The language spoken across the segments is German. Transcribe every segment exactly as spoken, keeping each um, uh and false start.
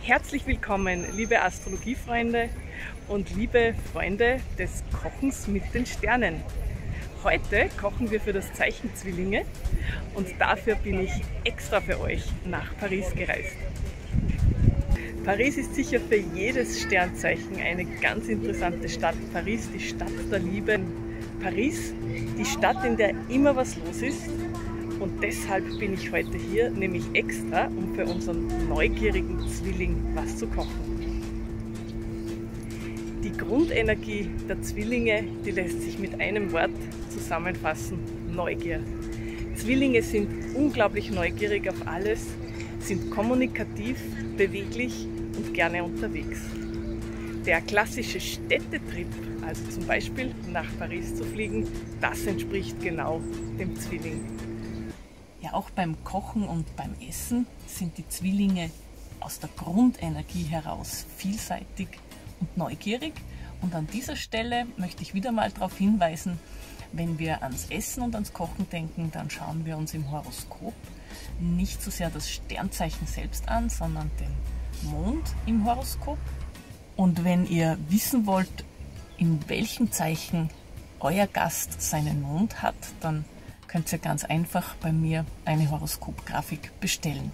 Herzlich willkommen, liebe Astrologiefreunde und liebe Freunde des Kochens mit den Sternen. Heute kochen wir für das Zeichen Zwillinge und dafür bin ich extra für euch nach Paris gereist. Paris ist sicher für jedes Sternzeichen eine ganz interessante Stadt. Paris, die Stadt der Liebe. Paris, die Stadt, in der immer was los ist. Und deshalb bin ich heute hier, nämlich extra, um für unseren neugierigen Zwilling was zu kochen. Die Grundenergie der Zwillinge, die lässt sich mit einem Wort zusammenfassen: Neugier. Zwillinge sind unglaublich neugierig auf alles, sind kommunikativ, beweglich und gerne unterwegs. Der klassische Städtetrip, also zum Beispiel nach Paris zu fliegen, das entspricht genau dem Zwilling. Ja, auch beim Kochen und beim Essen sind die Zwillinge aus der Grundenergie heraus vielseitig und neugierig. Und an dieser Stelle möchte ich wieder mal darauf hinweisen, wenn wir ans Essen und ans Kochen denken, dann schauen wir uns im Horoskop nicht so sehr das Sternzeichen selbst an, sondern den Mond im Horoskop. Und wenn ihr wissen wollt, in welchem Zeichen euer Gast seinen Mond hat, dann könnt ihr ganz einfach bei mir eine Horoskopgrafik bestellen.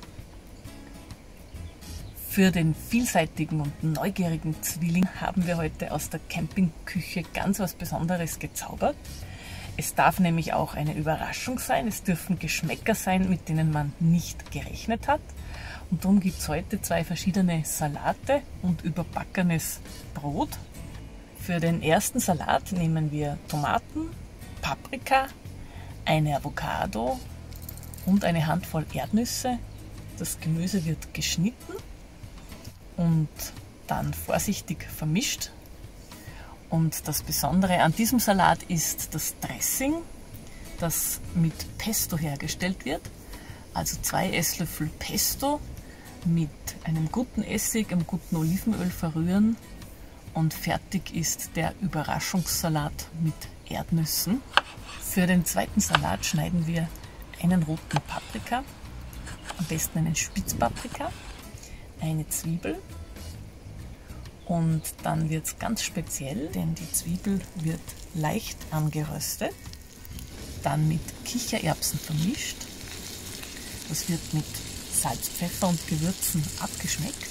Für den vielseitigen und neugierigen Zwilling haben wir heute aus der Campingküche ganz was Besonderes gezaubert. Es darf nämlich auch eine Überraschung sein, es dürfen Geschmäcker sein, mit denen man nicht gerechnet hat. Und darum gibt es heute zwei verschiedene Salate und überbackenes Brot. Für den ersten Salat nehmen wir Tomaten, Paprika, eine Avocado und eine Handvoll Erdnüsse. Das Gemüse wird geschnitten und dann vorsichtig vermischt. Und das Besondere an diesem Salat ist das Dressing, das mit Pesto hergestellt wird. Also zwei Esslöffel Pesto mit einem guten Essig, einem guten Olivenöl verrühren und fertig ist der Überraschungssalat mit Erdnüssen. Für den zweiten Salat schneiden wir einen roten Paprika, am besten einen Spitzpaprika, eine Zwiebel und dann wird es ganz speziell, denn die Zwiebel wird leicht angeröstet, dann mit Kichererbsen vermischt. Das wird mit Salz, Pfeffer und Gewürzen abgeschmeckt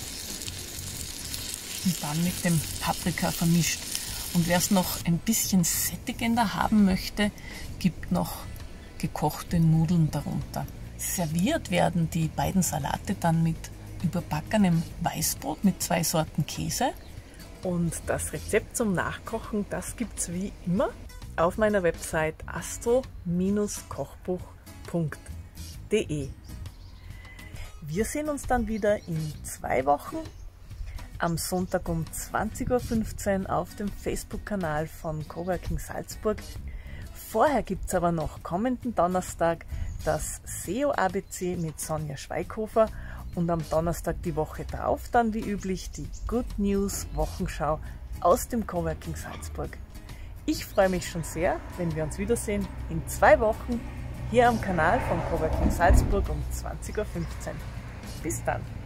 und dann mit dem Paprika vermischt. Und wer es noch ein bisschen sättigender haben möchte, gibt noch gekochte Nudeln darunter. Serviert werden die beiden Salate dann mit überbackenem Weißbrot mit zwei Sorten Käse. Und das Rezept zum Nachkochen, das gibt es wie immer auf meiner Website astro Kochbuch punkt de. Wir sehen uns dann wieder in zwei Wochen. Am Sonntag um zwanzig Uhr fünfzehn auf dem Facebook-Kanal von Coworking Salzburg. Vorher gibt es aber noch kommenden Donnerstag das S E O-A B C mit Sonja Schweighofer und am Donnerstag die Woche drauf dann wie üblich die Good News Wochenschau aus dem Coworking Salzburg. Ich freue mich schon sehr, wenn wir uns wiedersehen in zwei Wochen hier am Kanal von Coworking Salzburg um zwanzig Uhr fünfzehn. Bis dann!